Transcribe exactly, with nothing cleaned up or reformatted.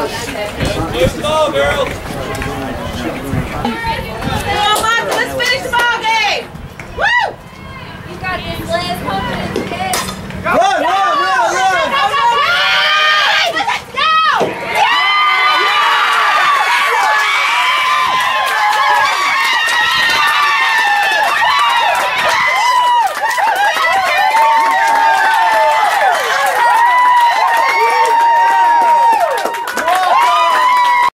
Move the ball, girls. Come on, Martha, let's finish the ball game. Woo! You got this, Liz. Confidence, kid. Run,